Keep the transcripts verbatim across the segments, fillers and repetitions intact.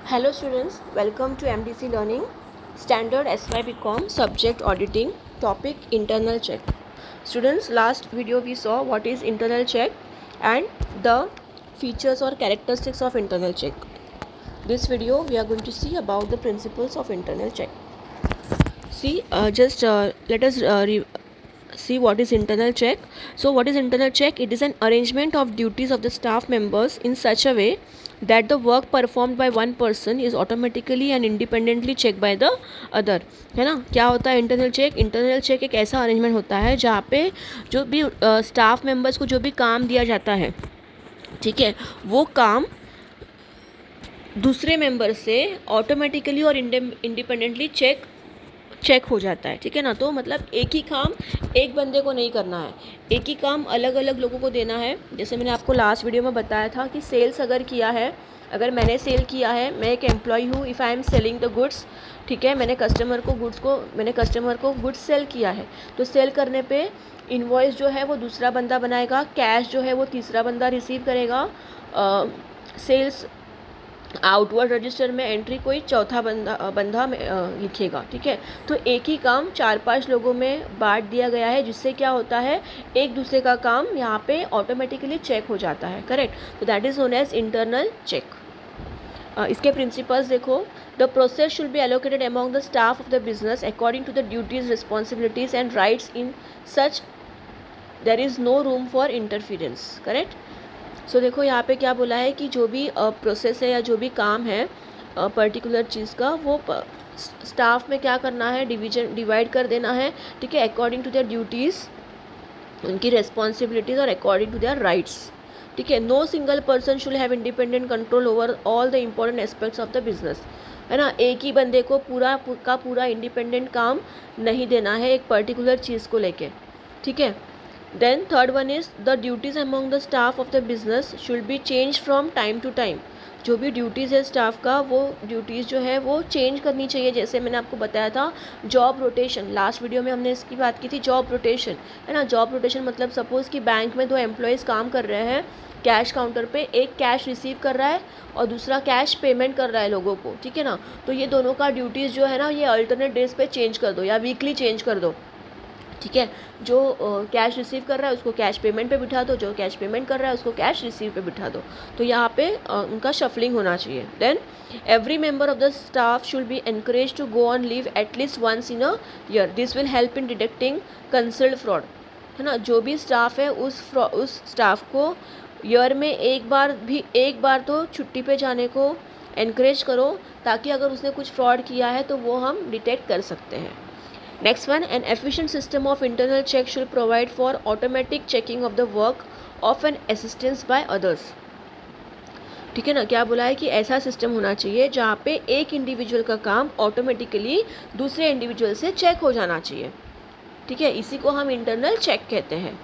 Hello students, welcome to M D C Learning, Standard S Y B Com, Subject Auditing, Topic Internal Check. Students, last video we saw what is internal check and the features or characteristics of internal check. This video we are going to see about the principles of internal check. See, uh, just uh, let us uh, re- see what is internal check. So what is internal check? It is an arrangement of duties of the staff members in such a way that the work performed by one person is automatically and independently checked by the other. है ना, क्या होता है internal check? Internal check एक ऐसा arrangement होता है जहाँ पे जो भी स्टाफ मेंबर्स को जो भी काम दिया जाता है, ठीक है, वो काम दूसरे मेंबर से ऑटोमेटिकली और इंडिपेंडेंटली चेक चेक हो जाता है. ठीक है ना. तो मतलब एक ही काम एक बंदे को नहीं करना है, एक ही काम अलग अलग लोगों को देना है. जैसे मैंने आपको लास्ट वीडियो में बताया था कि सेल्स अगर किया है, अगर मैंने सेल किया है, मैं एक एम्प्लॉय हूँ, if I am selling the goods, ठीक है, मैंने कस्टमर को गुड्स को मैंने कस्टमर को गुड्स सेल किया है, तो सेल करने पे इनवॉइस जो है वो दूसरा बंदा बनाएगा, कैश जो है वो तीसरा बंदा रिसीव करेगा, सेल्स आउटवर्ड रजिस्टर में एंट्री कोई चौथा बंदा बंदा लिखेगा. ठीक है. तो एक ही काम चार पांच लोगों में बांट दिया गया है, जिससे क्या होता है, एक दूसरे का काम यहाँ पे ऑटोमेटिकली चेक हो जाता है. करेक्ट. तो that is known as internal check. इसके प्रिंसिपल्स देखो. The process should be allocated among the staff of the business according to the duties, responsibilities and rights in such there is no room for interference. Correct. So so, देखो यहाँ पे क्या बोला है कि जो भी प्रोसेस है या जो भी काम है पर्टिकुलर चीज़ का, वो स्टाफ में क्या करना है, डिवीजन डिवाइड कर देना है. ठीक है. अकॉर्डिंग टू देयर ड्यूटीज़, उनकी रेस्पॉन्सिबिलिटीज़ और अकॉर्डिंग टू देयर राइट्स. ठीक है. No single person should have independent control over all the important aspects of the business. है ना. एक ही बंदे को पूरा का पूरा इंडिपेंडेंट काम नहीं देना है एक पर्टिकुलर चीज़ को लेके. ठीक है. Then third one is the duties among the staff of the business should be changed from time to time. जो भी ड्यूटीज़ है स्टाफ का, वो ड्यूटीज़ जो है वो चेंज करनी चाहिए. जैसे मैंने आपको बताया था जॉब रोटेशन, लास्ट वीडियो में हमने इसकी बात की थी. जॉब रोटेशन है ना. जॉब रोटेशन मतलब सपोज़ कि बैंक में दो एम्प्लॉयज़ काम कर रहे हैं, कैश काउंटर पे एक कैश रिसीव कर रहा है और दूसरा कैश पेमेंट कर रहा है लोगों को. ठीक है ना. तो ये दोनों का ड्यूटीज़ जो है ना, ये अल्टरनेट डेज पे चेंज कर दो या वीकली चेंज कर दो. ठीक है. जो कैश uh, रिसीव कर रहा है उसको कैश पेमेंट पे बिठा दो, जो कैश पेमेंट कर रहा है उसको कैश रिसीव पे बिठा दो. तो यहाँ पे uh, उनका शफलिंग होना चाहिए. Then every member of the staff should be encourage to go on leave at least once in a year. This will help in detecting concealed fraud. है ना. जो भी स्टाफ है उस उस स्टाफ को ईयर में एक बार भी एक बार तो छुट्टी पे जाने को एनकरेज करो, ताकि अगर उसने कुछ फ्रॉड किया है तो वो हम डिटेक्ट कर सकते हैं. Next one, an efficient system of internal check should provide for automatic checking of the work of an assistance by others. ठीक है ना. क्या बोला है कि ऐसा सिस्टम होना चाहिए जहाँ पे एक इंडिविजुअल का काम ऑटोमेटिकली दूसरे इंडिविजुअल से चेक हो जाना चाहिए. ठीक है. इसी को हम इंटरनल चेक कहते हैं.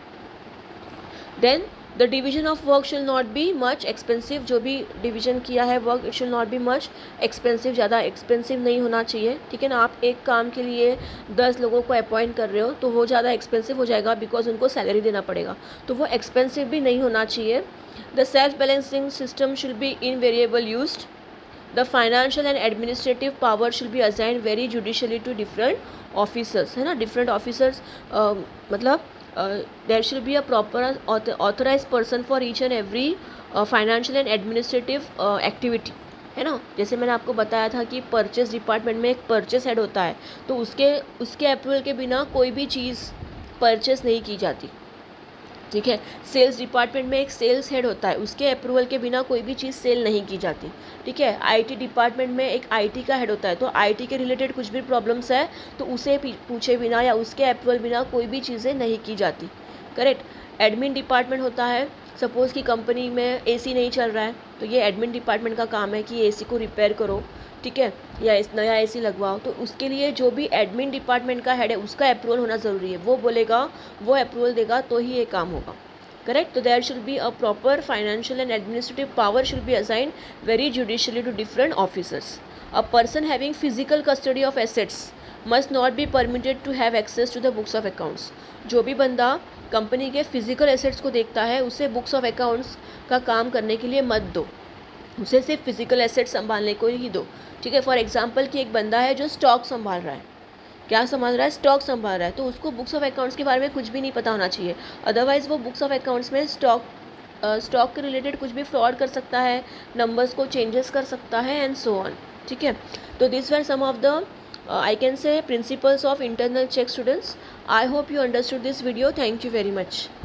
Then the division of work should not be much expensive. जो भी डिवीजन किया है work, it should not be much expensive. ज़्यादा एक्सपेंसिव नहीं होना चाहिए. ठीक है ना. आप एक काम के लिए दस लोगों को अपॉइंट कर रहे हो तो वो ज़्यादा एक्सपेंसिव हो जाएगा, बिकॉज उनको सैलरी देना पड़ेगा. तो वो एक्सपेंसिव भी नहीं होना चाहिए. The self balancing system should be invariable used. The financial and administrative power should be assigned very judicially to different officers. है ना. डिफरेंट ऑफिसर्स मतलब Uh, there should be a proper author, authorized person for each and every uh, financial and administrative uh, activity. है ना. जैसे मैंने आपको बताया था कि परचेस डिपार्टमेंट में एक परचेस हेड होता है, तो उसके उसके अप्रूवल के बिना कोई भी चीज़ परचेस नहीं की जाती. ठीक है. सेल्स डिपार्टमेंट में एक सेल्स हेड होता है, उसके अप्रूवल के बिना कोई भी चीज़ सेल नहीं की जाती. ठीक है. आईटी डिपार्टमेंट में एक आईटी का हेड होता है, तो आईटी के रिलेटेड कुछ भी प्रॉब्लम्स है तो उसे पूछे बिना या उसके अप्रूवल बिना कोई भी चीज़ें नहीं की जाती. करेक्ट. एडमिन डिपार्टमेंट होता है. सपोज़ कि कंपनी में एसी नहीं चल रहा है, तो ये एडमिन डिपार्टमेंट का काम है कि एसी को रिपेयर करो. ठीक है. या इस नया एसी लगवाओ, तो उसके लिए जो भी एडमिन डिपार्टमेंट का हेड है उसका अप्रूवल होना ज़रूरी है. वो बोलेगा, वो अप्रूवल देगा तो ही ये काम होगा. करेक्ट. तो there should be a proper financial and administrative power should be assigned very judicially to different officers. A person having physical custody of assets must not be permitted to have access to the books of accounts. जो भी बंदा company के physical assets को देखता है, उसे books of accounts का काम करने के लिए मत दो. उसे सिर्फ फिजिकल एसेट संभालने को ही दो, ठीक है। फॉर एग्जांपल कि एक बंदा है जो स्टॉक संभाल रहा है, क्या संभाल रहा है, स्टॉक संभाल रहा है, तो उसको बुक्स ऑफ अकाउंट्स के बारे में कुछ भी नहीं पता होना चाहिए। अदरवाइज़ वो बुक्स ऑफ अकाउंट्स में स्टॉक स्टॉक के रिलेटेड कुछ भी फ्रॉड कर सकता है, नंबर्स को चेंजेस कर सकता है एंड सो ऑन, ठीक है। तो this were some of the I can say principles of internal check students. I hope you understood this video. Thank you very much.